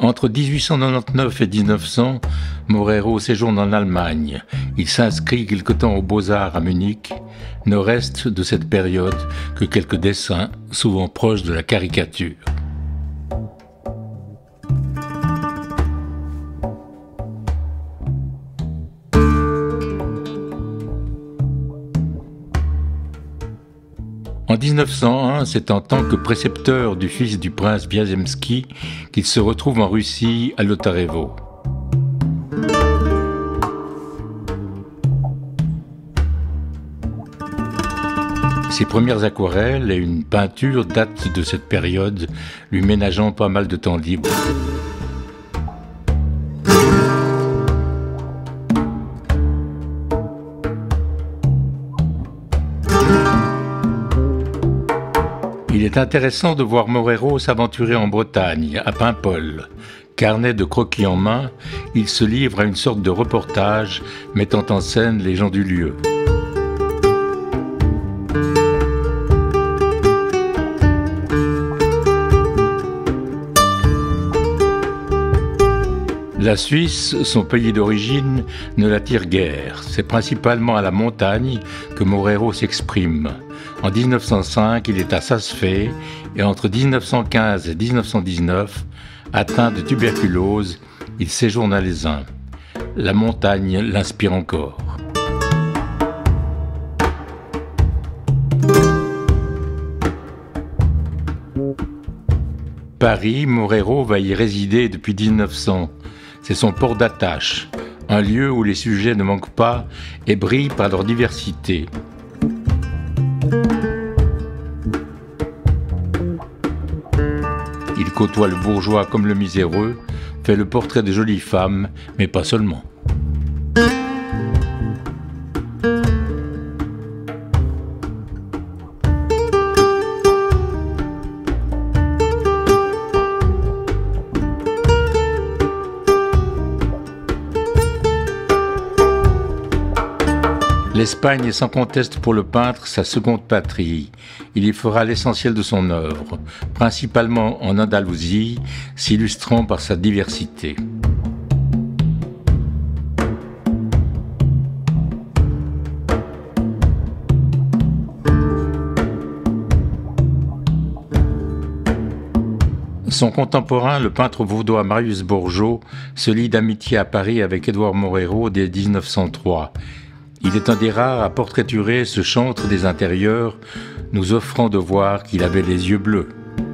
Entre 1899 et 1900, Moreiro séjourne en Allemagne. Il s'inscrit quelque temps aux Beaux-Arts à Munich. Ne reste de cette période que quelques dessins, souvent proches de la caricature. En 1901, c'est en tant que précepteur du fils du prince Viazemski qu'il se retrouve en Russie, à Lotarevo. Ses premières aquarelles et une peinture datent de cette période, lui ménageant pas mal de temps libre. Il est intéressant de voir Moreiro s'aventurer en Bretagne, à Paimpol. Carnet de croquis en main, il se livre à une sorte de reportage mettant en scène les gens du lieu. La Suisse, son pays d'origine, ne l'attire guère. C'est principalement à la montagne que Moreiro s'exprime. En 1905, il est à Saas-Fee et entre 1915 et 1919, atteint de tuberculose, il séjourne à Lézin. La montagne l'inspire encore. Paris, Moreiro va y résider depuis 1900. C'est son port d'attache, un lieu où les sujets ne manquent pas et brillent par leur diversité. Il côtoie le bourgeois comme le miséreux, fait le portrait de jolies femmes, mais pas seulement. L'Espagne est sans conteste pour le peintre sa seconde patrie. Il y fera l'essentiel de son œuvre, principalement en Andalousie, s'illustrant par sa diversité. Son contemporain, le peintre vaudois Marius Bourgeot, se lie d'amitié à Paris avec Édouard Moreiro dès 1903. Il est un des rares à portraiturer ce chantre des intérieurs, nous offrant de voir qu'il avait les yeux bleus.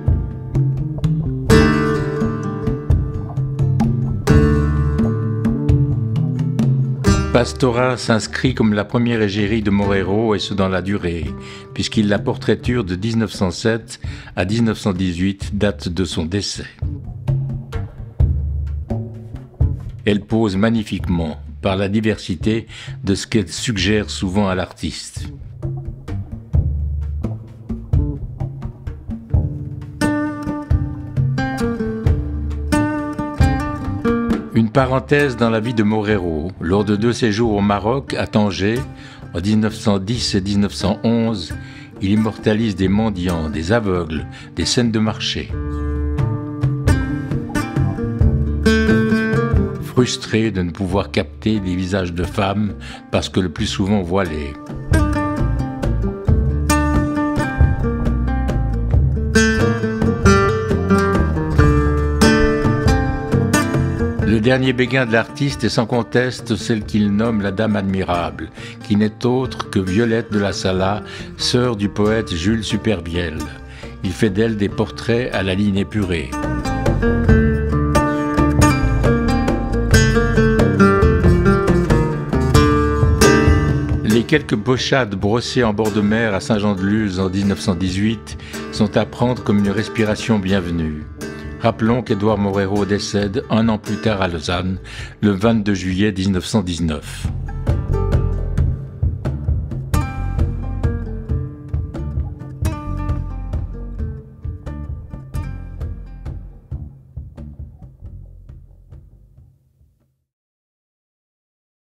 Pastora s'inscrit comme la première égérie de Moreiro, et ce dans la durée, puisqu'il la portraiture de 1907 à 1918, date de son décès. Elle pose magnifiquement, par la diversité de ce qu'elle suggère souvent à l'artiste. Une parenthèse dans la vie de Moreiro. Lors de 2 séjours au Maroc, à Tanger, en 1910 et 1911, il immortalise des mendiants, des aveugles, des scènes de marché. Frustré de ne pouvoir capter des visages de femmes parce que le plus souvent voilés. Le dernier béguin de l'artiste est sans conteste celle qu'il nomme la Dame admirable, qui n'est autre que Violette de la Sala, sœur du poète Jules Supervielle. Il fait d'elle des portraits à la ligne épurée. Les quelques bochades brossées en bord de mer à Saint-Jean-de-Luz en 1918 sont à prendre comme une respiration bienvenue. Rappelons qu'Édouard Moreiro décède 1 an plus tard à Lausanne, le 22 juillet 1919.